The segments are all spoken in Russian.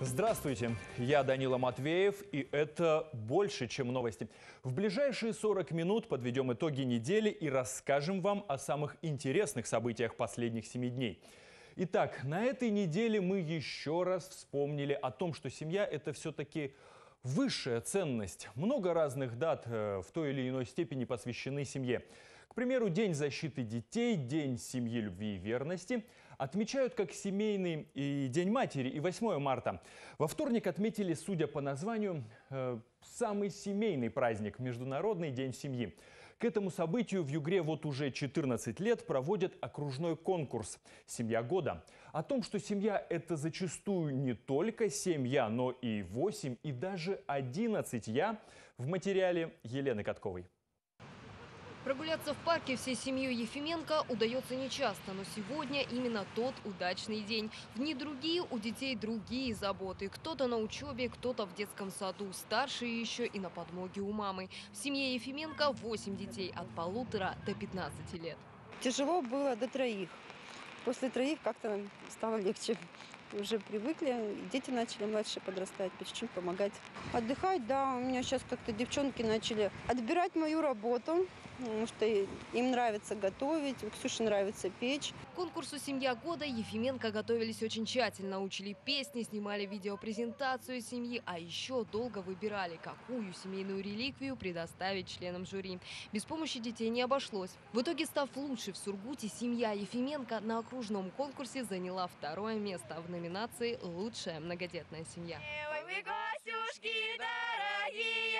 Здравствуйте, я Данила Матвеев, и это больше, чем новости. В ближайшие 40 минут подведем итоги недели и расскажем вам о самых интересных событиях последних 7 дней. Итак, на этой неделе мы еще раз вспомнили о том, что семья – это все-таки высшая ценность. Много разных дат в той или иной степени посвящены семье. К примеру, День защиты детей, День семьи, любви и верности отмечают как семейный и День матери, и 8 марта. Во вторник отметили, судя по названию, самый семейный праздник – Международный день семьи. К этому событию в Югре вот уже 14 лет проводят окружной конкурс «Семья года». О том, что семья – это зачастую не только 7 «я», но и 8, и даже 11 «я» в материале Елены Катковой. Прогуляться в парке всей семьей Ефименко удается нечасто, но сегодня именно тот удачный день. В дни другие у детей другие заботы. Кто-то на учебе, кто-то в детском саду, старшие еще и на подмоге у мамы. В семье Ефименко 8 детей от 1,5 до 15 лет. Тяжело было до 3. После 3 как-то стало легче. Уже привыкли, дети начали младшие подрастать, по чуть-чуть помогать. Отдыхать, да, у меня сейчас как-то девчонки начали отбирать мою работу, потому что им нравится готовить, Ксюше нравится печь. К конкурсу «Семья года» Ефименко готовились очень тщательно, учили песни, снимали видеопрезентацию семьи, а еще долго выбирали, какую семейную реликвию предоставить членам жюри. Без помощи детей не обошлось. В итоге, став лучшей в Сургуте, семья Ефименко на окружном конкурсе заняла 2-е место в номинации «Лучшая многодетная семья». Вы, гостюшки дорогие,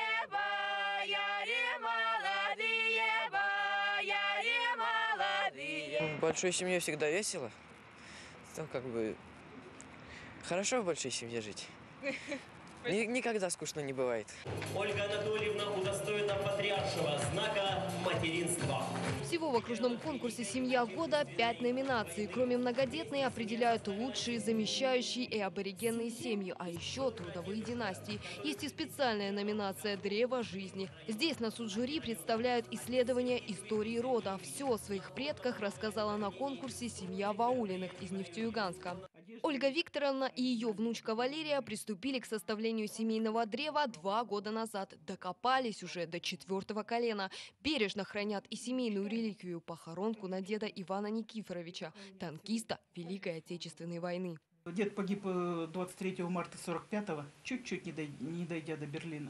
бояре молодые, бояре молодые. В большой семье всегда весело. Там как бы хорошо в большой семье жить. Никогда скучно не бывает. Ольга Анатольевна удостоена патриаршего знака материнства. Всего в окружном конкурсе «Семья года» 5 номинаций. Кроме многодетной определяют лучшие замещающие и аборигенные семьи, а еще трудовые династии. Есть и специальная номинация «Древо жизни». Здесь на суд жюри представляют исследования истории рода. Все о своих предках рассказала на конкурсе семья Ваулиных из Нефтеюганска. Ольга Викторовна и ее внучка Валерия приступили к составлению семейного древа 2 года назад. Докопались уже до 4-го колена. Бережно хранят и семейную реликвию – похоронку на деда Ивана Никифоровича, танкиста Великой Отечественной войны. Дед погиб 23 марта 45-го, чуть-чуть не дойдя до Берлина.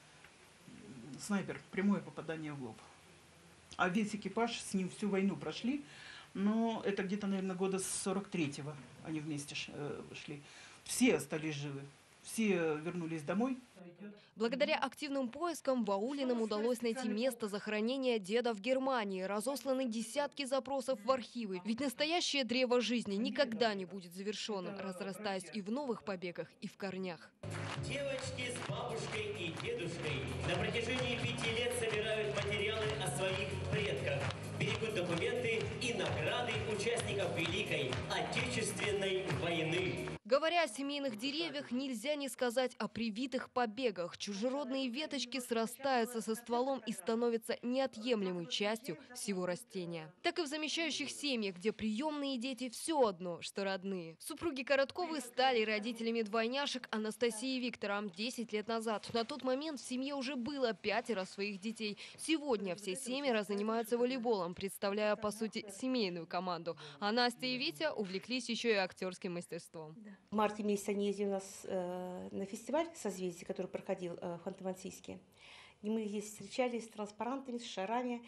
Снайпер, прямое попадание в лоб. А весь экипаж с ним всю войну прошли. Но это где-то, наверное, года с 43-го они вместе шли. Все остались живы. Все вернулись домой. Благодаря активным поискам Ваулиным удалось найти место захоронения деда в Германии. Разосланы десятки запросов в архивы. Ведь настоящее древо жизни никогда не будет завершенным, разрастаясь и в новых побегах, и в корнях. Девочки с бабушкой и дедушкой на протяжении 5 лет собирают материалы о своих предках. Берегут документы и награды участников Великой Отечественной войны. Говоря о семейных деревьях, нельзя не сказать о привитых побегах. Чужеродные веточки срастаются со стволом и становятся неотъемлемой частью всего растения. Так и в замещающих семьях, где приемные дети все одно, что родные. Супруги Коротковы стали родителями двойняшек Анастасии и Виктора 10 лет назад. На тот момент в семье уже было 5 своих детей. Сегодня все 7 занимаются волейболом, представляя, по сути, семейную команду. А Настя и Витя увлеклись еще и актерским мастерством. В марте месяце они ездили у нас на фестиваль «Созвездие», который проходил в Ханты-Мансийске. И мы здесь встречались с транспарантами, с шарами,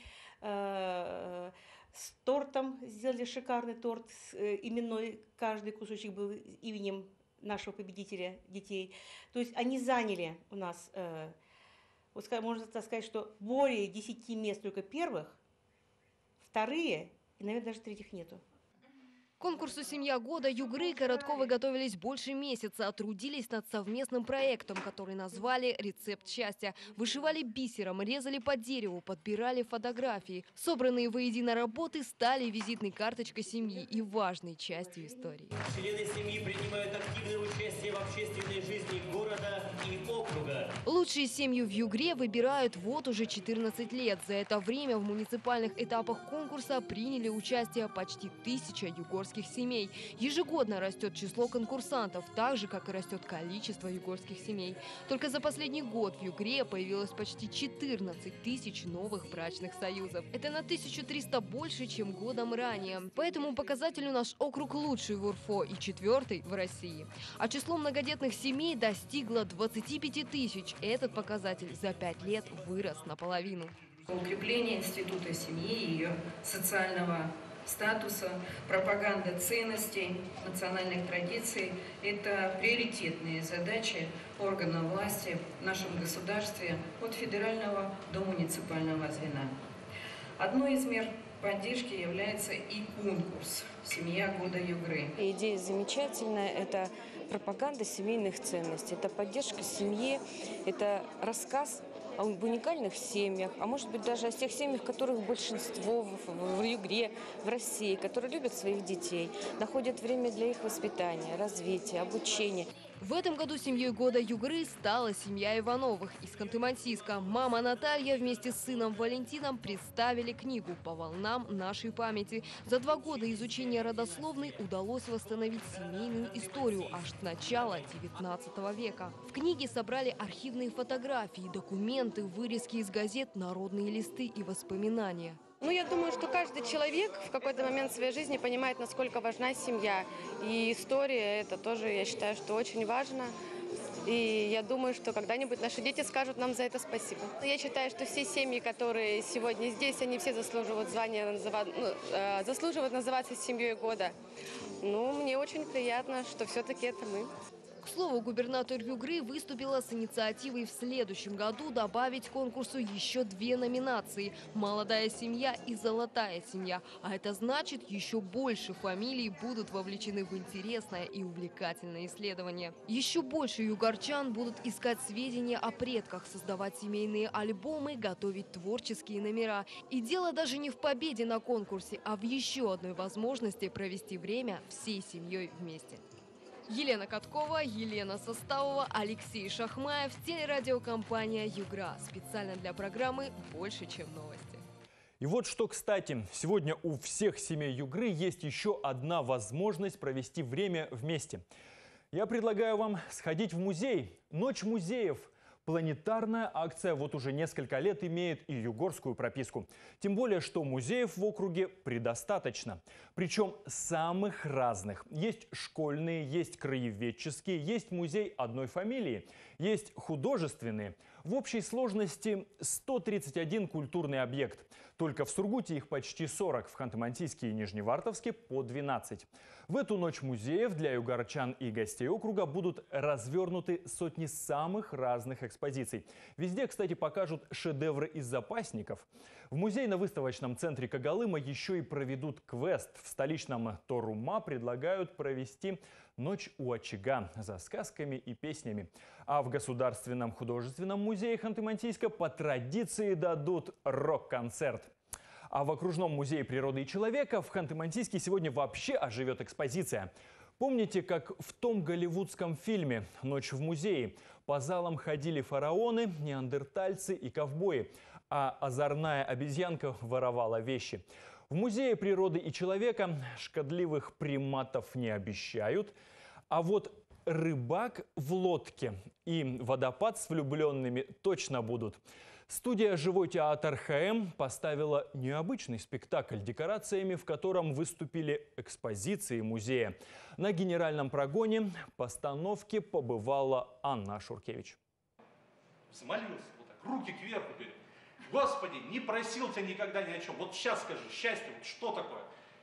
с тортом. Сделали шикарный торт именной. Каждый кусочек был именем нашего победителя детей. То есть они заняли у нас, вот можно так сказать, что более 10 мест только первых, 2-е и, наверное, даже 3-х нету. К конкурсу «Семья года» Югры и Коротковы готовились больше месяца, трудились над совместным проектом, который назвали «Рецепт счастья». Вышивали бисером, резали по дереву, подбирали фотографии. Собранные воедино работы стали визитной карточкой семьи и важной частью истории. Члены семьи принимают активное участие в общественной жизни города и округа. Лучшие семьи в Югре выбирают вот уже 14 лет. За это время в муниципальных этапах конкурса приняли участие почти 1000 югорских югорских семей. Ежегодно растет число конкурсантов, так же, как и растет количество югорских семей. Только за последний год в Югре появилось почти 14 тысяч новых брачных союзов. Это на 1300 больше, чем годом ранее. По этому показателю наш округ лучший в УРФО и 4-й в России. А число многодетных семей достигло 25 тысяч. Этот показатель за 5 лет вырос наполовину. Укрепление института семьи и ее социального статуса, пропаганда ценностей, национальных традиций – это приоритетные задачи органов власти в нашем государстве от федерального до муниципального звена. Одной из мер поддержки является и конкурс «Семья года Югры». Идея замечательная – это пропаганда семейных ценностей, это поддержка семьи, это рассказ об уникальных семьях, а может быть даже о тех семьях, которых большинство в Югре, в России, которые любят своих детей, находят время для их воспитания, развития, обучения. В этом году семьей года Югры стала семья Ивановых из Ханты-Мансийска. Мама Наталья вместе с сыном Валентином представили книгу «По волнам нашей памяти». За 2 года изучения родословной удалось восстановить семейную историю аж с начала 19 века. В книге собрали архивные фотографии, документы, вырезки из газет, народные листы и воспоминания. Ну, я думаю, что каждый человек в какой-то момент своей жизни понимает, насколько важна семья. И история – это тоже, я считаю, что очень важно. И я думаю, что когда-нибудь наши дети скажут нам за это спасибо. Я считаю, что все семьи, которые сегодня здесь, они все заслуживают звания, заслуживают называться семьей года. Ну, мне очень приятно, что все-таки это мы. К слову, губернатор Югры выступила с инициативой в следующем году добавить к конкурсу еще 2 номинации – «Молодая семья» и «Золотая семья». А это значит, еще больше фамилий будут вовлечены в интересное и увлекательное исследование. Еще больше югорчан будут искать сведения о предках, создавать семейные альбомы, готовить творческие номера. И дело даже не в победе на конкурсе, а в еще одной возможности провести время всей семьей вместе. Елена Каткова, Елена Составова, Алексей Шахмаев, телерадиокомпания «Югра». Специально для программы «Больше, чем новости». И вот что, кстати, сегодня у всех семей Югры есть еще одна возможность провести время вместе. Я предлагаю вам сходить в музей. Ночь музеев. Планетарная акция вот уже несколько лет имеет и югорскую прописку. Тем более, что музеев в округе предостаточно. Причем самых разных. Есть школьные, есть краеведческие, есть музей одной фамилии, есть художественные. В общей сложности 131 культурный объект. Только в Сургуте их почти 40, в Ханты-Мансийске и Нижневартовске по 12. В эту ночь музеев для югорчан и гостей округа будут развернуты сотни самых разных экспозиций. Везде, кстати, покажут шедевры из запасников. В музейно-выставочном центре Когалыма еще и проведут квест. В столичном Торума предлагают провести «Ночь у очага» за сказками и песнями. А в Государственном художественном музее Ханты-Мансийска по традиции дадут рок-концерт. А в Окружном музее природы и человека в Ханты-Мансийске сегодня вообще оживет экспозиция. Помните, как в том голливудском фильме «Ночь в музее» по залам ходили фараоны, неандертальцы и ковбои, а озорная обезьянка воровала вещи? В Музее природы и человека шкодливых приматов не обещают, а вот рыбак в лодке и водопад с влюбленными точно будут. Студия «Живой театр ХМ» поставила необычный спектакль, декорациями в котором выступили экспозиции музея. На генеральном прогоне постановки побывала Анна Шуркевич. Взмолился, вот так, руки кверху. Господи, не просил тебя никогда ни о чем. Вот сейчас скажи, счастье, вот что такое?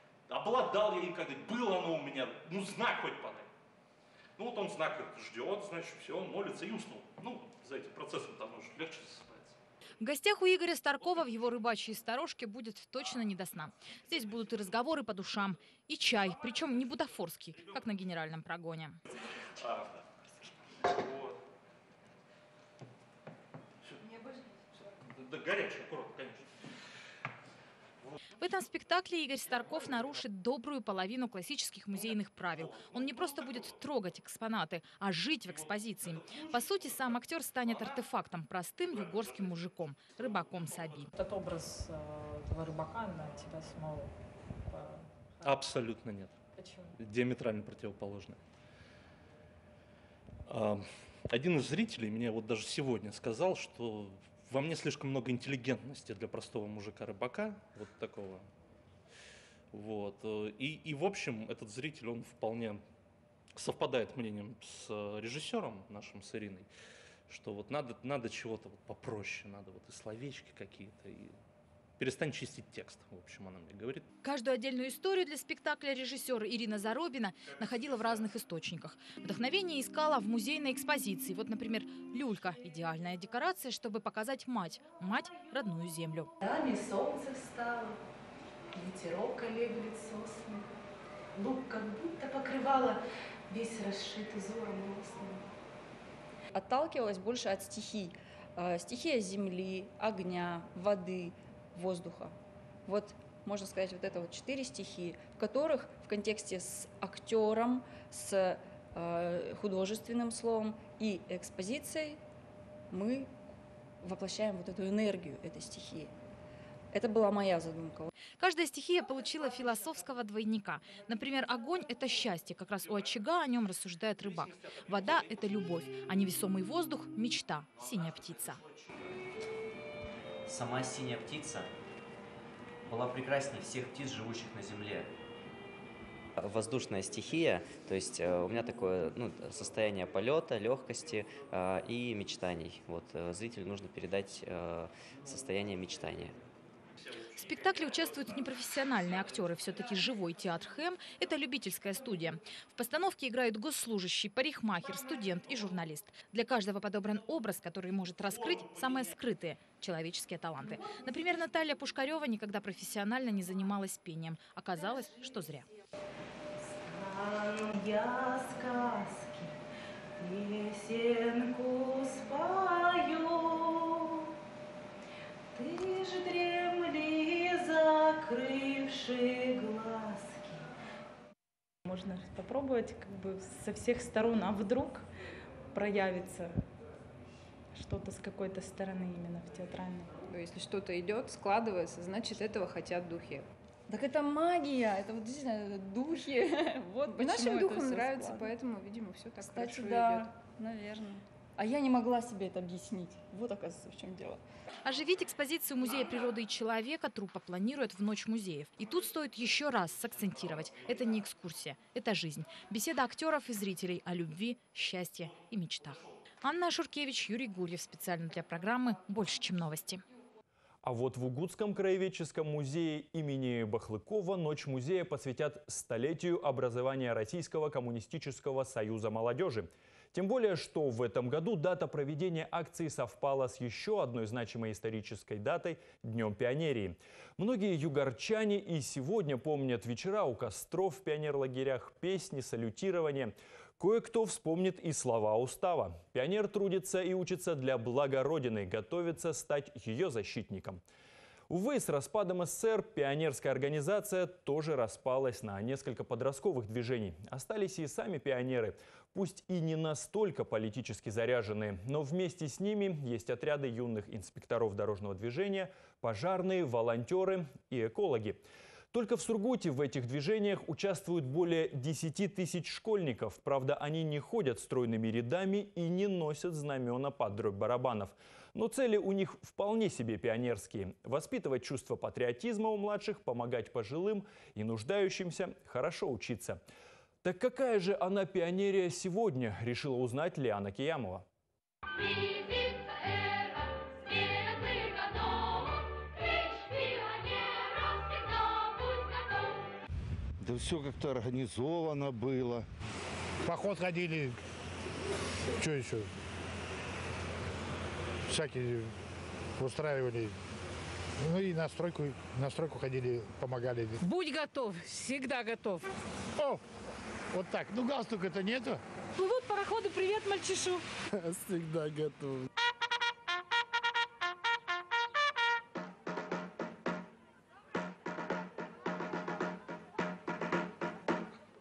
Обладал я им когда-то, было оно у меня, ну знак хоть подай. Ну вот он знак ждет, значит, все, он молится и уснул. Ну, за этим процессом там уже легче засыпается. В гостях у Игоря Старкова в его рыбачьей сторожке будет точно не до сна. Здесь будут и разговоры по душам, и чай, причем не бутафорский, как на генеральном прогоне. Вот. Да, горячий, аккуратно, конечно. В этом спектакле Игорь Старков нарушит добрую половину классических музейных правил. Он не просто будет трогать экспонаты, а жить в экспозиции. По сути, сам актер станет артефактом, простым югорским мужиком, рыбаком Саби. Этот образ этого рыбака на тебя самого? Абсолютно нет. Почему? Диаметрально противоположные. Один из зрителей мне вот даже сегодня сказал, что во мне слишком много интеллигентности для простого мужика-рыбака, вот такого. Вот. И в общем, этот зритель, он вполне совпадает мнением с режиссером нашим, с Ириной, что вот надо чего-то вот попроще, надо вот и словечки какие-то, и перестань чистить текст, в общем, она мне говорит. Каждую отдельную историю для спектакля режиссер Ирина Заробина находила в разных источниках. Вдохновение искала в музейной экспозиции. Вот, например, люлька – идеальная декорация, чтобы показать мать родную землю. Рано солнце встало, ветерок колеблет сосны. Луг как будто покрывало весь расшит узором росным. Отталкивалась больше от стихий. Стихия земли, огня, воды, воздуха. Вот, можно сказать, вот это вот 4 стихии, в которых в контексте с актером, с художественным словом и экспозицией мы воплощаем вот эту энергию этой стихии. Это была моя задумка. Каждая стихия получила философского двойника. Например, огонь – это счастье, как раз у очага о нем рассуждает рыбак. Вода – это любовь, а невесомый воздух – мечта, синяя птица. Сама синяя птица была прекраснее всех птиц, живущих на земле. Воздушная стихия, то есть у меня такое состояние полета, легкости и мечтаний. Вот, зрителю нужно передать состояние мечтания. В спектакле участвуют непрофессиональные актеры. Все-таки живой театр ХЭМ – это любительская студия. В постановке играют госслужащий, парикмахер, студент и журналист. Для каждого подобран образ, который может раскрыть самые скрытые человеческие таланты. Например, Наталья Пушкарева никогда профессионально не занималась пением. Оказалось, что зря. Я сказки, песенку спою, ты ж дремли, закрывши глазки. Можно попробовать со всех сторон, а вдруг проявится что-то с какой-то стороны именно в театральной. Если что-то идет, складывается, значит, этого хотят духи. Так это магия, это вот действительно духи. Вот Нашим духам нравится, поэтому, видимо, все так хорошо да, идет. Наверное. А я не могла себе это объяснить. Вот, оказывается, в чем дело. Оживить экспозицию Музея природы и человека труппа планирует в Ночь музеев. И тут стоит еще раз сакцентировать. Это не экскурсия, это жизнь. Беседа актеров и зрителей о любви, счастье и мечтах. Анна Шуркевич, Юрий Гурьев. Специально для программы «Больше, чем новости». А вот в Угутском краеведческом музее имени Бахлыкова Ночь музея посвятят столетию образования Российского коммунистического союза молодежи. Тем более, что в этом году дата проведения акции совпала с еще одной значимой исторической датой – Днем пионерии. Многие югорчане и сегодня помнят вечера у костров в пионерлагерях, песни, салютирования. Кое-кто вспомнит и слова устава. Пионер трудится и учится для блага Родины, готовится стать ее защитником. Увы, с распадом СССР пионерская организация тоже распалась на несколько подростковых движений. Остались и сами пионеры, пусть и не настолько политически заряженные, но вместе с ними есть отряды юных инспекторов дорожного движения, пожарные, волонтеры и экологи. Только в Сургуте в этих движениях участвуют более 10 тысяч школьников. Правда, они не ходят стройными рядами и не носят знамена под дробь барабанов. Но цели у них вполне себе пионерские. Воспитывать чувство патриотизма у младших, помогать пожилым и нуждающимся, хорошо учиться. Так какая же она пионерия сегодня, решила узнать Лиана Киямова. Да все как-то организовано было. Поход ходили, что еще? Всякие устраивали. Ну и на стройку ходили, помогали. Будь готов, всегда готов. О, вот так. Ну галстука-то нету. Плывут пароходы, привет, мальчишу. Всегда готов. Именно так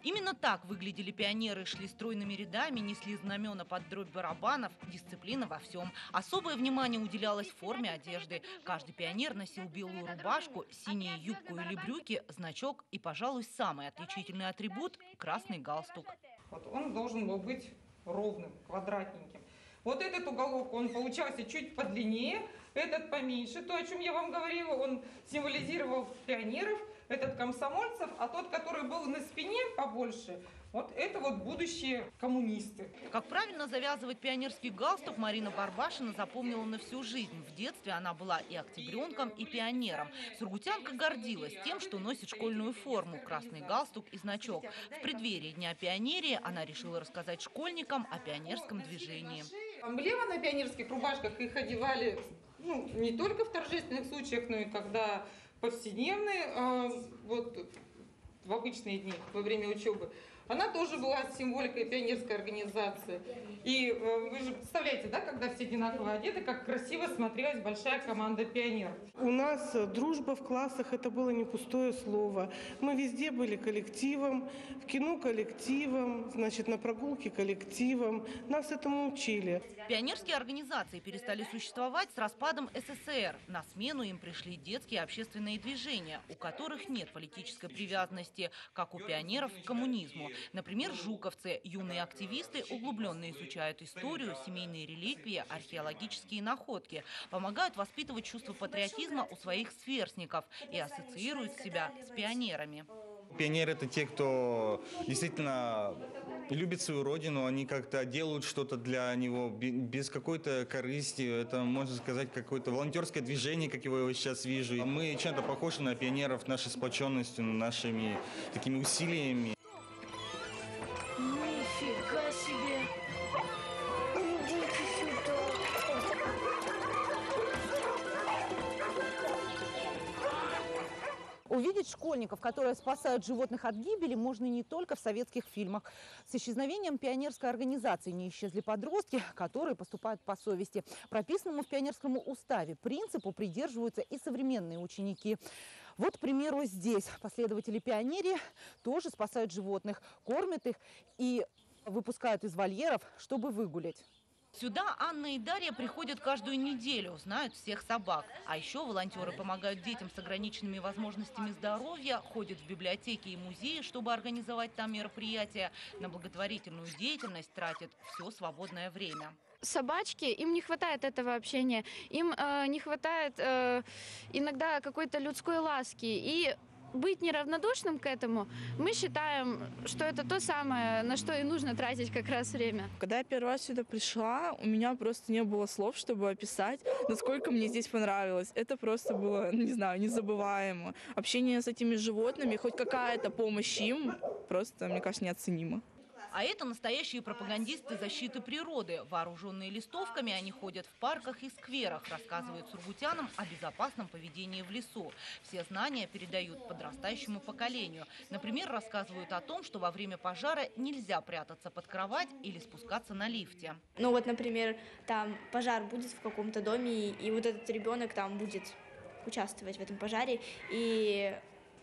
так выглядели пионеры, шли стройными рядами, несли знамена под дробь барабанов, дисциплина во всем. Особое внимание уделялось форме одежды. Каждый пионер носил белую рубашку, синюю юбку или брюки, значок и, пожалуй, самый отличительный атрибут – красный галстук. Вот он должен был быть ровным, квадратненьким. Вот этот уголок, он получался чуть подлиннее, этот поменьше. То, о чем я вам говорила, он символизировал пионеров, этот комсомольцев, а тот, который был на спине побольше, вот это вот будущие коммунисты. Как правильно завязывать пионерский галстук, Марина Барбашина запомнила на всю жизнь. В детстве она была и октябренком, и пионером. Сургутянка гордилась тем, что носит школьную форму, красный галстук и значок. В преддверии Дня пионерии она решила рассказать школьникам о пионерском движении. Эмблемы на пионерских рубашках их одевали не только в торжественных случаях, но и когда повседневные, вот в обычные дни, во время учебы. Она тоже была символикой пионерской организации. И вы же представляете, да, когда все одинаково одеты, как красиво смотрелась большая команда пионеров. У нас дружба в классах – это было не пустое слово. Мы везде были коллективом, в кино коллективом, значит, на прогулке коллективом. Нас этому учили. Пионерские организации перестали существовать с распадом СССР. На смену им пришли детские общественные движения, у которых нет политической привязанности, как у пионеров к коммунизму. Например, жуковцы, юные активисты, углубленно изучают историю, семейные реликвии, археологические находки, помогают воспитывать чувство патриотизма у своих сверстников и ассоциируют себя с пионерами. Пионеры – это те, кто действительно любит свою родину, они как-то делают что-то для него без какой-то корысти. Это, можно сказать, какое-то волонтерское движение, как его сейчас вижу. Мы чем-то похожи на пионеров нашей сплоченностью, нашими такими усилиями. Нифига себе! Идите сюда! Увидеть школьников, которые спасают животных от гибели, можно не только в советских фильмах. С исчезновением пионерской организации не исчезли подростки, которые поступают по совести. Прописанному в пионерском уставе принципу придерживаются и современные ученики. Вот, к примеру, здесь последователи пионерии тоже спасают животных, кормят их и выпускают из вольеров, чтобы выгулять. Сюда Анна и Дарья приходят каждую неделю, знают всех собак. А еще волонтеры помогают детям с ограниченными возможностями здоровья, ходят в библиотеки и музеи, чтобы организовать там мероприятия. На благотворительную деятельность тратят все свободное время. Собачки, им не хватает этого общения, им не хватает иногда какой-то людской ласки. И быть неравнодушным к этому, мы считаем, что это то самое, на что и нужно тратить как раз время. Когда я первый раз сюда пришла, у меня просто не было слов, чтобы описать, насколько мне здесь понравилось. Это просто было, не знаю, незабываемо. Общение с этими животными, хоть какая-то помощь им, просто, мне кажется, неоценимо. А это настоящие пропагандисты защиты природы. Вооруженные листовками, они ходят в парках и скверах, рассказывают сургутянам о безопасном поведении в лесу. Все знания передают подрастающему поколению. Например, рассказывают о том, что во время пожара нельзя прятаться под кровать или спускаться на лифте. Ну вот, например, там пожар будет в каком-то доме, и вот этот ребенок там будет участвовать в этом пожаре, и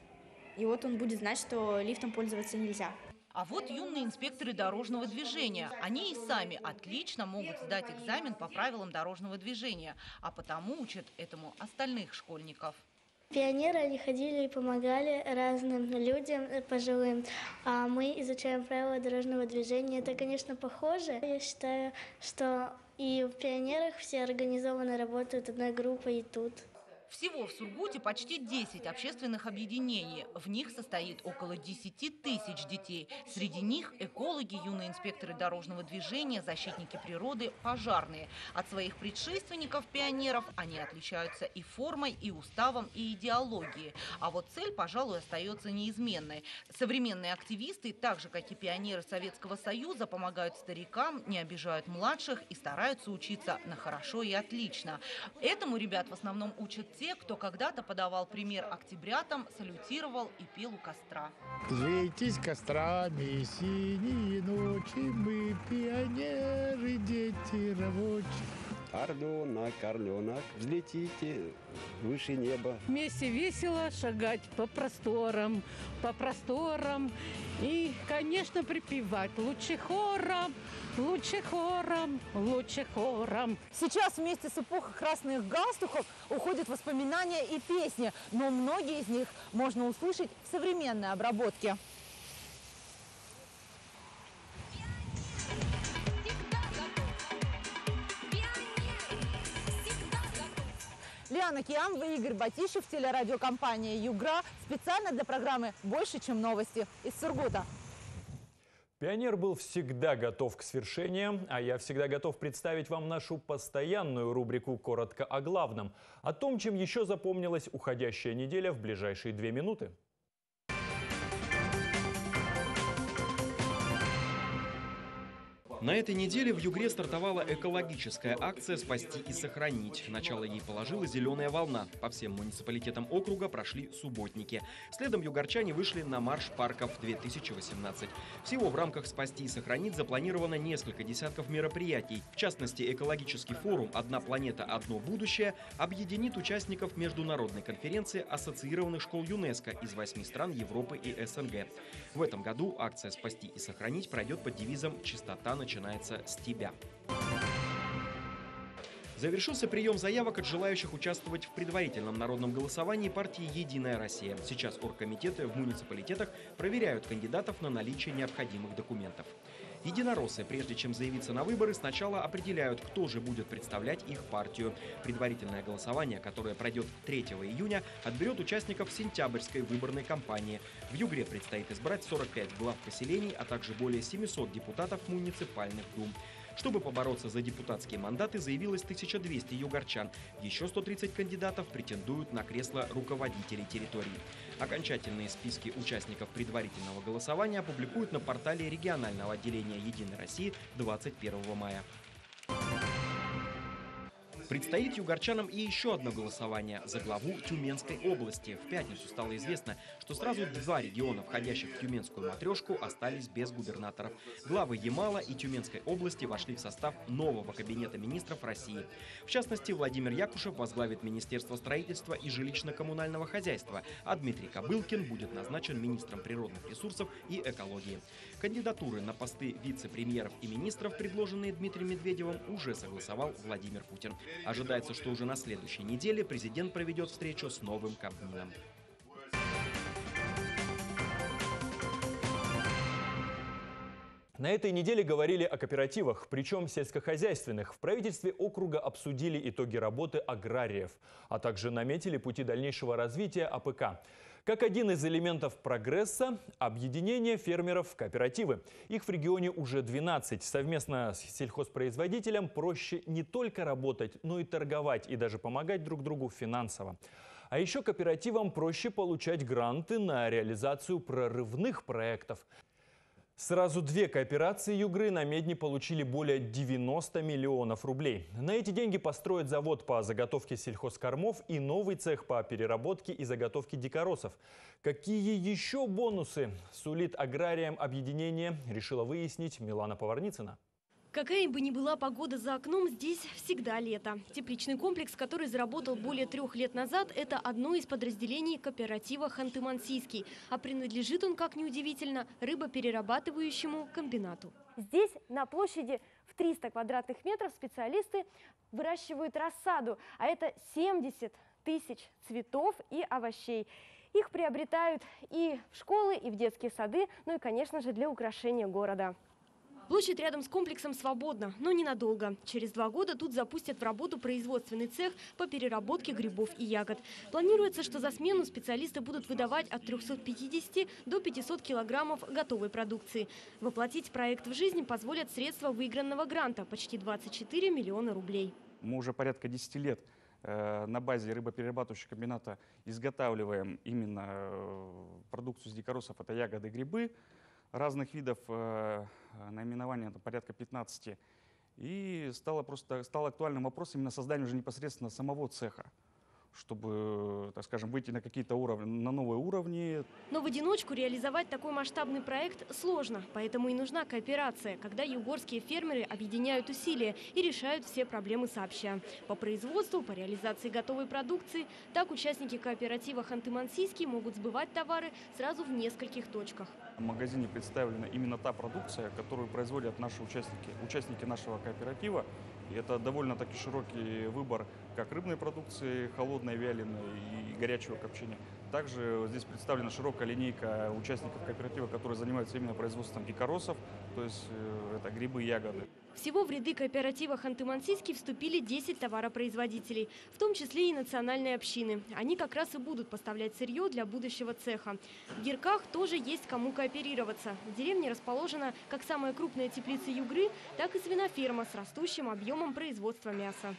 вот он будет знать, что лифтом пользоваться нельзя. А вот юные инспекторы дорожного движения. Они и сами отлично могут сдать экзамен по правилам дорожного движения, а потому учат этому остальных школьников. Пионеры, они ходили и помогали разным людям, пожилым, а мы изучаем правила дорожного движения. Это, конечно, похоже. Я считаю, что и в пионерах все организованно работают одной группой и тут. Всего в Сургуте почти 10 общественных объединений. В них состоит около 10 тысяч детей. Среди них экологи, юные инспекторы дорожного движения, защитники природы, пожарные. От своих предшественников-пионеров они отличаются и формой, и уставом, и идеологией. А вот цель, пожалуй, остается неизменной. Современные активисты, так же, как и пионеры Советского Союза, помогают старикам, не обижают младших и стараются учиться на хорошо и отлично. Этому ребят в основном учат те, кто когда-то подавал пример октябрятам, салютировал и пел у костра. Жейтесь кострами, синие ночи, мы пионеры, дети рабочие. Орленок, орленок, взлетите выше неба. Вместе весело шагать по просторам, и, конечно, припевать лучше хором, лучше хором, лучше хором. Сейчас вместе с эпохой красных галстуков уходят воспоминания и песни, но многие из них можно услышать в современной обработке. Лиана Киамова, Игорь Батищев, телерадиокомпания «Югра». Специально для программы «Больше, чем новости» из Сургута. Пионер был всегда готов к свершениям, а я всегда готов представить вам нашу постоянную рубрику «Коротко о главном». О том, чем еще запомнилась уходящая неделя в ближайшие 2 минуты. На этой неделе в Югре стартовала экологическая акция «Спасти и сохранить». Начало ей положила «Зеленая волна». По всем муниципалитетам округа прошли субботники. Следом югорчане вышли на марш парков-2018. Всего в рамках «Спасти и сохранить» запланировано несколько десятков мероприятий. В частности, экологический форум «Одна планета, одно будущее» объединит участников международной конференции ассоциированных школ ЮНЕСКО из 8 стран Европы и СНГ. В этом году акция «Спасти и сохранить» пройдет под девизом «Чистота начинается с тебя». Завершился прием заявок от желающих участвовать в предварительном народном голосовании партии «Единая Россия». Сейчас оргкомитеты в муниципалитетах проверяют кандидатов на наличие необходимых документов. Единороссы, прежде чем заявиться на выборы, сначала определяют, кто же будет представлять их партию. Предварительное голосование, которое пройдет 3 июня, отберет участников сентябрьской выборной кампании. В Югре предстоит избрать 45 глав поселений, а также более 700 депутатов муниципальных дум. Чтобы побороться за депутатские мандаты, заявилось 1200 югорчан. Еще 130 кандидатов претендуют на кресло руководителей территорий. Окончательные списки участников предварительного голосования опубликуют на портале регионального отделения «Единой России» 21 мая. Предстоит югорчанам и еще одно голосование за главу Тюменской области. В пятницу стало известно, что сразу 2 региона, входящих в Тюменскую матрешку, остались без губернаторов. Главы Ямала и Тюменской области вошли в состав нового кабинета министров России. В частности, Владимир Якушев возглавит Министерство строительства и жилищно-коммунального хозяйства, а Дмитрий Кобылкин будет назначен министром природных ресурсов и экологии. Кандидатуры на посты вице-премьеров и министров, предложенные Дмитрием Медведевым, уже согласовал Владимир Путин. Ожидается, что уже на следующей неделе президент проведет встречу с новым Кабмином. На этой неделе говорили о кооперативах, причем сельскохозяйственных. В правительстве округа обсудили итоги работы аграриев, а также наметили пути дальнейшего развития АПК. Как один из элементов прогресса – объединение фермеров в кооперативы. Их в регионе уже 12. Совместно с сельхозпроизводителем проще не только работать, но и торговать, и даже помогать друг другу финансово. А еще кооперативам проще получать гранты на реализацию прорывных проектов. Сразу 2 кооперации Югры на Медне получили более 90 миллионов рублей. На эти деньги построят завод по заготовке сельхозкормов и новый цех по переработке и заготовке дикоросов. Какие еще бонусы сулит аграриям объединение, решила выяснить Милана Поварницына. Какая бы ни была погода за окном, здесь всегда лето. Тепличный комплекс, который заработал более 3 лет назад, это одно из подразделений кооператива «Ханты-Мансийский». А принадлежит он, как неудивительно, рыбоперерабатывающему комбинату. Здесь, на площади в 300 квадратных метров, специалисты выращивают рассаду. А это 70 тысяч цветов и овощей. Их приобретают и в школы, и в детские сады, ну и, конечно же, для украшения города. Площадь рядом с комплексом свободна, но ненадолго. Через 2 года тут запустят в работу производственный цех по переработке грибов и ягод. Планируется, что за смену специалисты будут выдавать от 350 до 500 килограммов готовой продукции. Воплотить проект в жизнь позволят средства выигранного гранта – почти 24 миллиона рублей. Мы уже порядка 10 лет на базе рыбоперерабатывающего комбината изготавливаем именно продукцию с дикоросов, это ягоды, грибы. Разных видов, наименования порядка 15. И стал актуальным вопрос именно создания уже непосредственно самого цеха. чтобы, так скажем, выйти на какие-то уровни, на новые уровни. Но в одиночку реализовать такой масштабный проект сложно, поэтому и нужна кооперация, когда югорские фермеры объединяют усилия и решают все проблемы сообща. По производству, по реализации готовой продукции, так участники кооператива «Ханты-Мансийский» могут сбывать товары сразу в нескольких точках. В магазине представлена именно та продукция, которую производят наши участники нашего кооператива. И это довольно-таки широкий выбор как рыбной продукции, холодной, вяленой и горячего копчения. Также здесь представлена широкая линейка участников кооператива, которые занимаются именно производством дикоросов, то есть это грибы, ягоды. Всего в ряды кооператива «Ханты-Мансийский» вступили 10 товаропроизводителей, в том числе и национальные общины. Они как раз и будут поставлять сырье для будущего цеха. В Гирках тоже есть кому кооперироваться. В деревне расположена как самая крупная теплица Югры, так и свиноферма с растущим объемом производства мяса.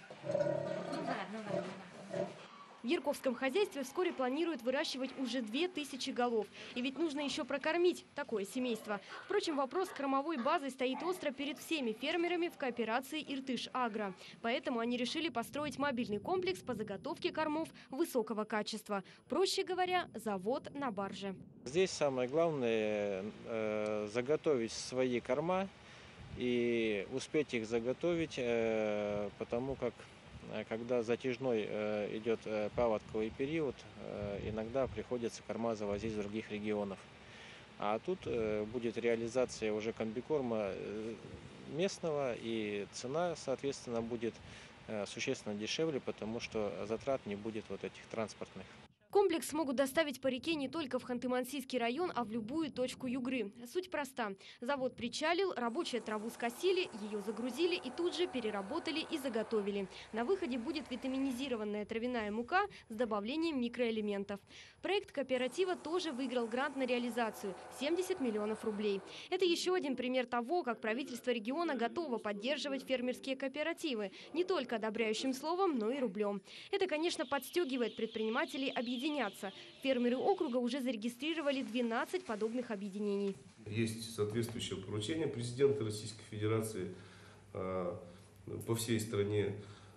В Ярковском хозяйстве вскоре планируют выращивать уже 2000 голов. И ведь нужно еще прокормить такое семейство. Впрочем, вопрос с кормовой базой стоит остро перед всеми фермерами в кооперации «Иртыш-Агро». Поэтому они решили построить мобильный комплекс по заготовке кормов высокого качества. Проще говоря, завод на барже. Здесь самое главное заготовить свои корма и успеть их заготовить, потому как когда затяжной идет паводковый период, иногда приходится корма завозить из других регионов. А тут будет реализация уже комбикорма местного, и цена, соответственно, будет существенно дешевле, потому что затрат не будет вот этих транспортных. Комплекс смогут доставить по реке не только в Ханты-Мансийский район, а в любую точку Югры. Суть проста. Завод причалил, рабочие траву скосили, ее загрузили и тут же переработали и заготовили. На выходе будет витаминизированная травяная мука с добавлением микроэлементов. Проект кооператива тоже выиграл грант на реализацию – 70 миллионов рублей. Это еще один пример того, как правительство региона готово поддерживать фермерские кооперативы. Не только одобряющим словом, но и рублем. Это, конечно, подстегивает предпринимателей объединяться. Фермеры округа уже зарегистрировали 12 подобных объединений. Есть соответствующее поручение президента Российской Федерации по всей стране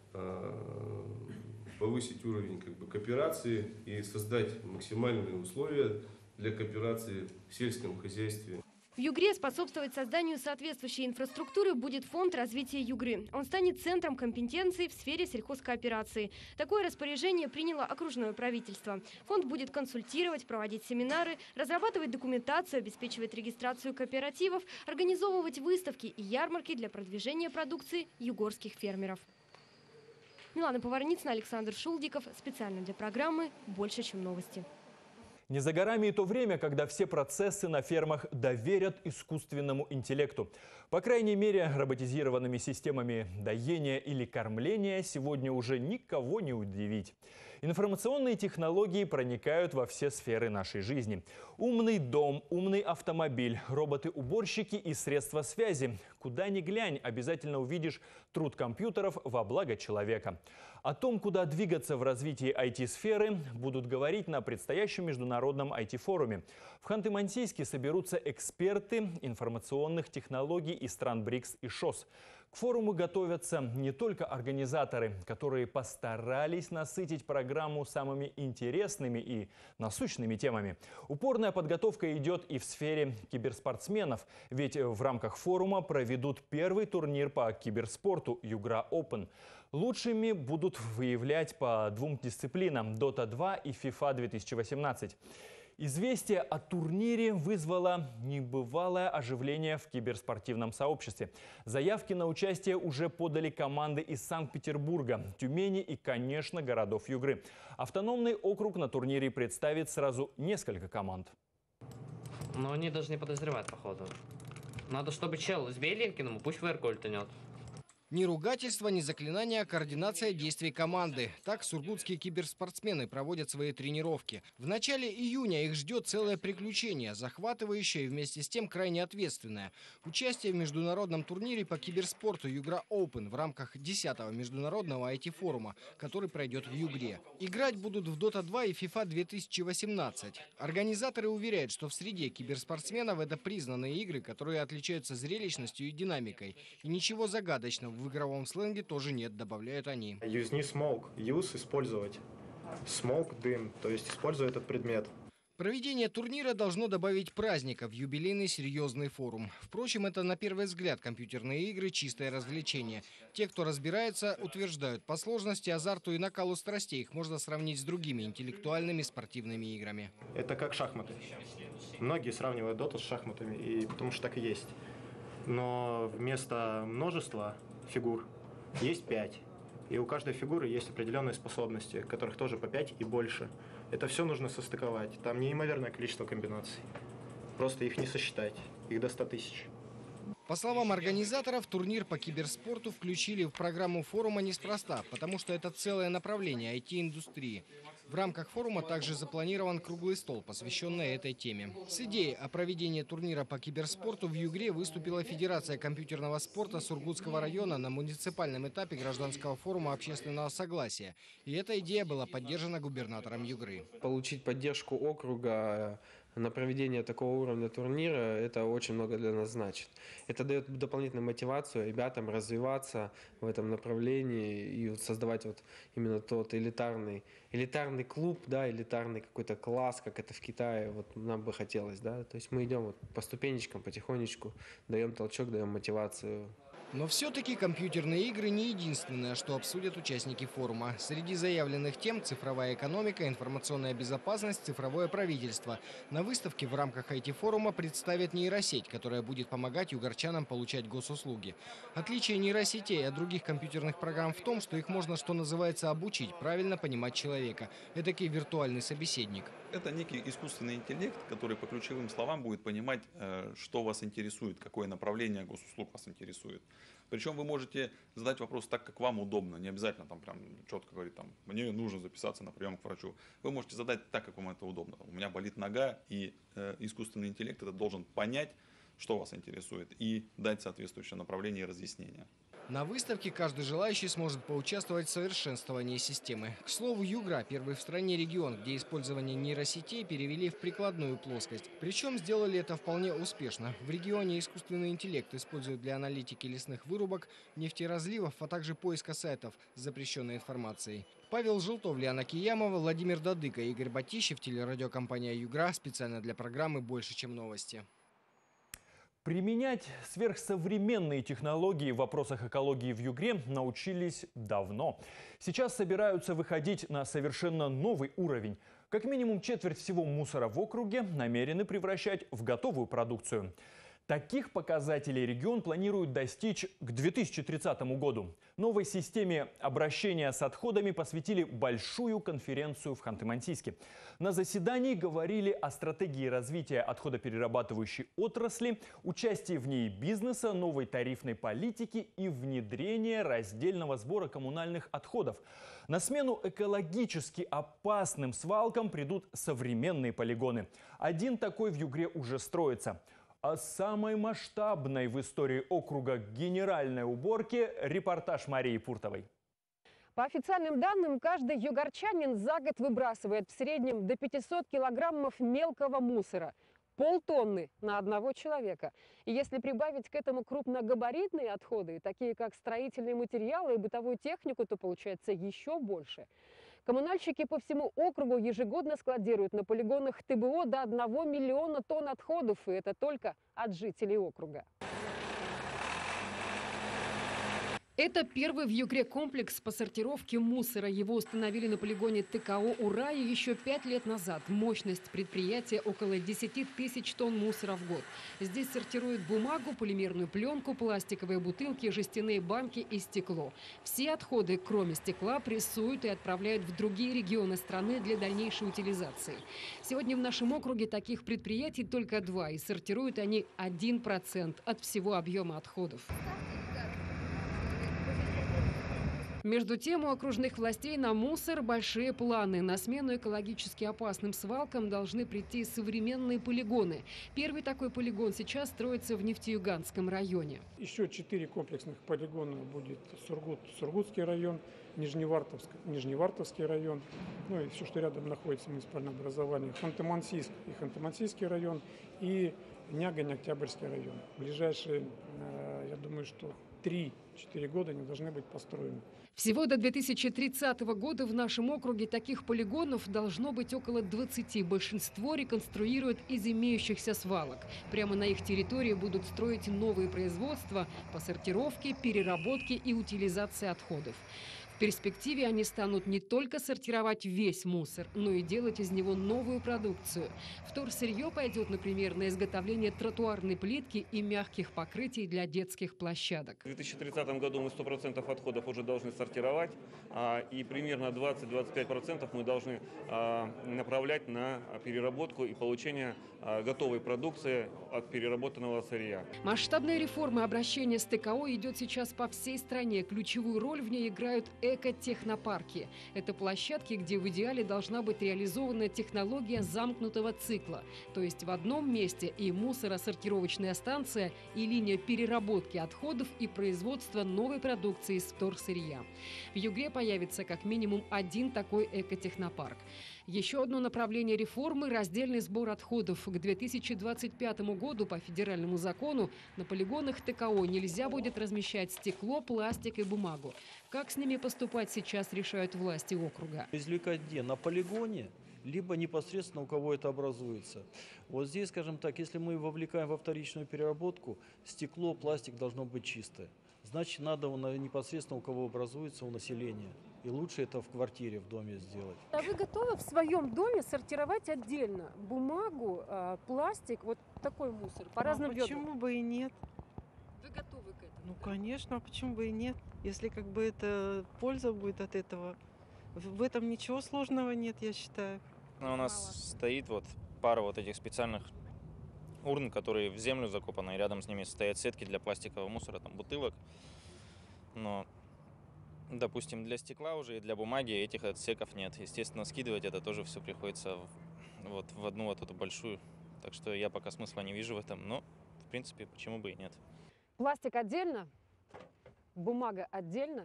повысить уровень кооперации и создать максимальные условия для кооперации в сельском хозяйстве. В Югре способствовать созданию соответствующей инфраструктуры будет Фонд развития Югры. Он станет центром компетенций в сфере сельхозкооперации. Такое распоряжение приняло окружное правительство. Фонд будет консультировать, проводить семинары, разрабатывать документацию, обеспечивать регистрацию кооперативов, организовывать выставки и ярмарки для продвижения продукции югорских фермеров. Милана Поварницына, Александр Шулдиков. Специально для программы «Больше, чем новости». Не за горами и то время, когда все процессы на фермах доверят искусственному интеллекту. По крайней мере, роботизированными системами доения или кормления сегодня уже никого не удивить. Информационные технологии проникают во все сферы нашей жизни. Умный дом, умный автомобиль, роботы-уборщики и средства связи. Куда ни глянь, обязательно увидишь труд компьютеров во благо человека. О том, куда двигаться в развитии IT-сферы, будут говорить на предстоящем международном IT-форуме. В Ханты-Мансийске соберутся эксперты информационных технологий из стран БРИКС и ШОС. К форуму готовятся не только организаторы, которые постарались насытить программу самыми интересными и насущными темами. Упорная подготовка идет и в сфере киберспортсменов, ведь в рамках форума проведут первый турнир по киберспорту «Югра Open». Лучшими будут выявлять по двум дисциплинам – Dota 2 и FIFA 2018. Известие о турнире вызвало небывалое оживление в киберспортивном сообществе. Заявки на участие уже подали команды из Санкт-Петербурга, Тюмени и, конечно, городов Югры. Автономный округ на турнире представит сразу несколько команд. Но они даже не подозревают, походу. Надо, чтобы чел с Беленькиным, пусть ВР ультанет. Ни ругательства, ни заклинания, а координация действий команды. Так сургутские киберспортсмены проводят свои тренировки. В начале июня их ждет целое приключение, захватывающее и вместе с тем крайне ответственное. Участие в международном турнире по киберспорту «Югра Open» в рамках 10-го международного IT-форума, который пройдет в Югре. Играть будут в Dota 2 и FIFA 2018. Организаторы уверяют, что в среде киберспортсменов это признанные игры, которые отличаются зрелищностью и динамикой. И ничего загадочного в игровом сленге тоже нет, добавляют они. Use не smoke, use использовать. смог, дым, то есть используя этот предмет. Проведение турнира должно добавить праздника в юбилейный серьезный форум. Впрочем, это на первый взгляд компьютерные игры – чистое развлечение. Те, кто разбирается, утверждают, по сложности, азарту и накалу страстей их можно сравнить с другими интеллектуальными спортивными играми. Это как шахматы. Многие сравнивают доту с шахматами, и потому что так и есть. Но вместо множества фигур есть 5. И у каждой фигуры есть определенные способности, которых тоже по 5 и больше. Это все нужно состыковать. Там неимоверное количество комбинаций. Просто их не сосчитать. Их до 100 тысяч. По словам организаторов, турнир по киберспорту включили в программу форума неспроста, потому что это целое направление IT-индустрии. В рамках форума также запланирован круглый стол, посвященный этой теме. С идеей о проведении турнира по киберспорту в Югре выступила Федерация компьютерного спорта Сургутского района на муниципальном этапе гражданского форума общественного согласия. И эта идея была поддержана губернатором Югры. Получить поддержку округа на проведение такого уровня турнира, это очень много для нас значит. Это дает дополнительную мотивацию ребятам развиваться в этом направлении и создавать вот именно тот элитарный клуб, да, элитарный какой-то класс, как это в Китае, вот нам бы хотелось, да. То есть мы идем вот по ступенечкам, потихонечку, даем толчок, даем мотивацию. Но все-таки компьютерные игры не единственное, что обсудят участники форума. Среди заявленных тем – цифровая экономика, информационная безопасность, цифровое правительство. На выставке в рамках IT-форума представят нейросеть, которая будет помогать югорчанам получать госуслуги. Отличие нейросетей от других компьютерных программ в том, что их можно, что называется, обучить, правильно понимать человека. Этакий виртуальный собеседник. Это некий искусственный интеллект, который по ключевым словам будет понимать, что вас интересует, какое направление госуслуг вас интересует. Причем вы можете задать вопрос так, как вам удобно, не обязательно там прям четко говорить, там, мне нужно записаться на прием к врачу. Вы можете задать так, как вам это удобно. У меня болит нога, и искусственный интеллект это должен понять, что вас интересует, и дать соответствующее направление и разъяснение. На выставке каждый желающий сможет поучаствовать в совершенствовании системы. К слову, Югра – первый в стране регион, где использование нейросетей перевели в прикладную плоскость. Причем сделали это вполне успешно. В регионе искусственный интеллект используют для аналитики лесных вырубок, нефтеразливов, а также поиска сайтов с запрещенной информацией. Павел Желтов, Лиана Киямова, Владимир Дадыко, Игорь Батищев, телерадиокомпания «Югра» специально для программы «Больше, чем новости». Применять сверхсовременные технологии в вопросах экологии в Югре научились давно. Сейчас собираются выходить на совершенно новый уровень. Как минимум четверть всего мусора в округе намерены превращать в готовую продукцию. Таких показателей регион планирует достичь к 2030 году. Новой системе обращения с отходами посвятили большую конференцию в Ханты-Мансийске. На заседании говорили о стратегии развития отходоперерабатывающей отрасли, участии в ней бизнеса, новой тарифной политики и внедрении раздельного сбора коммунальных отходов. На смену экологически опасным свалкам придут современные полигоны. Один такой в Югре уже строится. О самой масштабной в истории округа генеральной уборке репортаж Марии Пуртовой. По официальным данным, каждый югорчанин за год выбрасывает в среднем до 500 килограммов мелкого мусора. Полтонны на одного человека. И если прибавить к этому крупногабаритные отходы, такие как строительные материалы и бытовую технику, то получается еще больше. Коммунальщики по всему округу ежегодно складируют на полигонах ТБО до 1 миллиона тонн отходов, и это только от жителей округа. Это первый в Югре комплекс по сортировке мусора. Его установили на полигоне ТКО «Урая» еще 5 лет назад. Мощность предприятия около 10 тысяч тонн мусора в год. Здесь сортируют бумагу, полимерную пленку, пластиковые бутылки, жестяные банки и стекло. Все отходы, кроме стекла, прессуют и отправляют в другие регионы страны для дальнейшей утилизации. Сегодня в нашем округе таких предприятий только 2, и сортируют они 1% от всего объема отходов. Между тем, у окружных властей на мусор большие планы. На смену экологически опасным свалкам должны прийти современные полигоны. Первый такой полигон сейчас строится в Нефтеюганском районе. Еще 4 комплексных полигона будет Сургутский район, Нижневартовский район, ну и все, что рядом находится, муниципальное образование, Ханты-Мансийск и Ханты-Мансийский район, и Нягань, Октябрьский район. Ближайшие, я думаю, что 3 4 года они должны быть построены. Всего до 2030 года в нашем округе таких полигонов должно быть около 20. Большинство реконструируют из имеющихся свалок. Прямо на их территории будут строить новые производства по сортировке, переработке и утилизации отходов. В перспективе они станут не только сортировать весь мусор, но и делать из него новую продукцию. Вторсырье пойдет, например, на изготовление тротуарной плитки и мягких покрытий для детских площадок. В 2030 году мы 100% отходов уже должны сортировать, и примерно 20-25% мы должны направлять на переработку и получение готовой продукции от переработанного сырья. Масштабная реформа обращения с ТКО идет сейчас по всей стране. Ключевую роль в ней играют экотехнопарки. Это площадки, где в идеале должна быть реализована технология замкнутого цикла. То есть в одном месте и мусоросортировочная станция, и линия переработки отходов и производства новой продукции из вторсырья. В Югре появится как минимум один такой экотехнопарк. Еще одно направление реформы – раздельный сбор отходов. К 2025 году по федеральному закону на полигонах ТКО нельзя будет размещать стекло, пластик и бумагу. Как с ними поступать сейчас, решают власти округа. Извлекать где? На полигоне, либо непосредственно у кого это образуется. Вот здесь, скажем так, если мы вовлекаем во вторичную переработку, стекло, пластик должно быть чистое. Значит, надо непосредственно у кого образуется, у населения. И лучше это в квартире, в доме сделать. А вы готовы в своем доме сортировать отдельно бумагу, пластик, вот такой мусор по разным ведрам? Почему бы и нет? Вы готовы к этому? Ну, конечно, почему бы и нет? Если как бы это польза будет от этого, в этом ничего сложного нет, я считаю. У нас стоит вот пара вот этих специальных урн, которые в землю закопаны, и рядом с ними стоят сетки для пластикового мусора, там бутылок. Но, допустим, для стекла уже и для бумаги этих отсеков нет. Естественно, скидывать это тоже все приходится вот в одну вот эту большую. Так что я пока смысла не вижу в этом, но, в принципе, почему бы и нет. Пластик отдельно, бумага отдельно,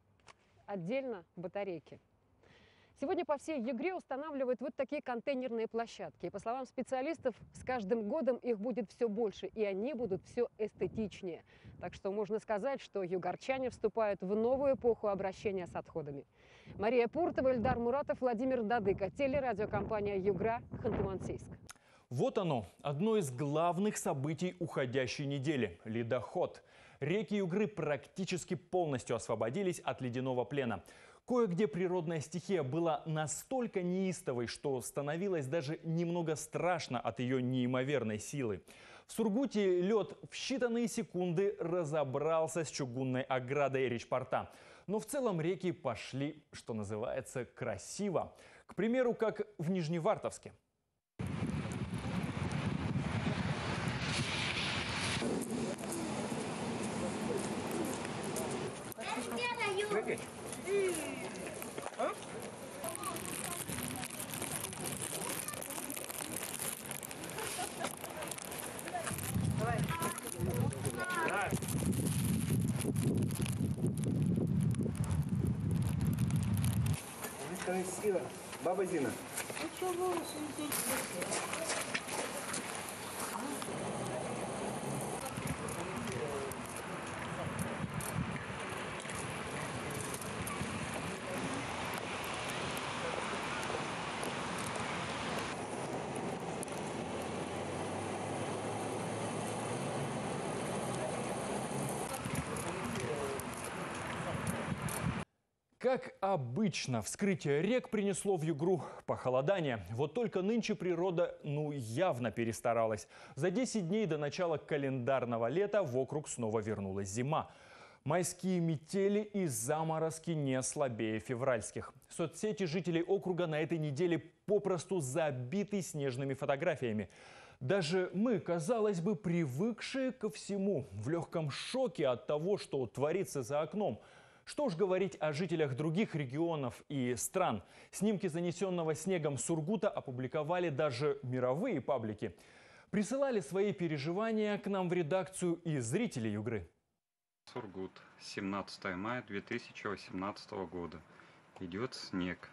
отдельно батарейки. Сегодня по всей Югре устанавливают вот такие контейнерные площадки. И по словам специалистов, с каждым годом их будет все больше, и они будут все эстетичнее. Так что можно сказать, что югорчане вступают в новую эпоху обращения с отходами. Мария Пуртова, Ильдар Муратов, Владимир Дадыко. Телерадиокомпания «Югра», Ханты-Мансийск. Вот оно, одно из главных событий уходящей недели – ледоход. Реки Югры практически полностью освободились от ледяного плена. Кое-где природная стихия была настолько неистовой, что становилось даже немного страшно от ее неимоверной силы. В Сургуте лед в считанные секунды разобрался с чугунной оградой речпорта. Но в целом реки пошли, что называется, красиво. К примеру, как в Нижневартовске. Красиво. Баба Зина. Как обычно, вскрытие рек принесло в Югру похолодание. Вот только нынче природа, явно перестаралась. За 10 дней до начала календарного лета в округ снова вернулась зима. Майские метели и заморозки не слабее февральских. Соцсети жителей округа на этой неделе попросту забиты снежными фотографиями. Даже мы, казалось бы, привыкшие ко всему, в легком шоке от того, что творится за окном. Что уж говорить о жителях других регионов и стран. Снимки занесенного снегом Сургута опубликовали даже мировые паблики. Присылали свои переживания к нам в редакцию и зрители Югры. Сургут, 17 мая 2018 года. Идет снег.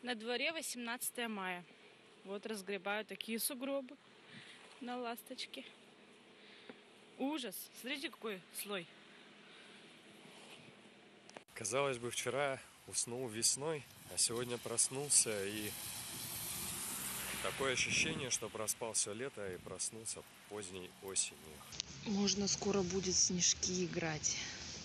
На дворе 18 мая. Вот разгребают такие сугробы на ласточке. Ужас. Смотрите, какой слой. Казалось бы, вчера уснул весной, а сегодня проснулся, и такое ощущение, что проспал все лето и проснулся поздней осенью. Можно скоро будет снежки играть.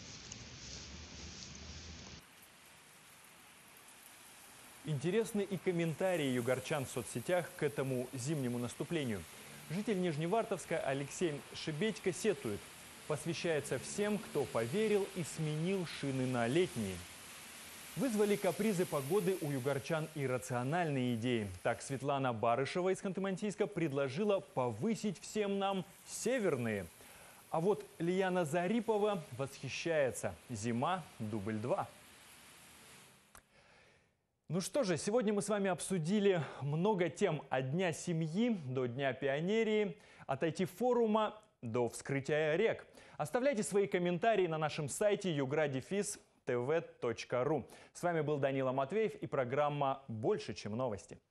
Интересны и комментарии югорчан в соцсетях к этому зимнему наступлению. Житель Нижневартовска Алексей Шебедько сетует: посвящается всем, кто поверил и сменил шины на летние. Вызвали капризы погоды у югорчан иррациональные идеи. Так Светлана Барышева из Ханты-Мансийска предложила повысить всем нам северные. А вот Лияна Зарипова восхищается: зима дубль 2. Ну что же, сегодня мы с вами обсудили много тем от Дня семьи до Дня пионерии, от IT-форума до вскрытия рек. Оставляйте свои комментарии на нашем сайте yugra-tv.ru. С вами был Данила Матвеев и программа «Больше, чем новости».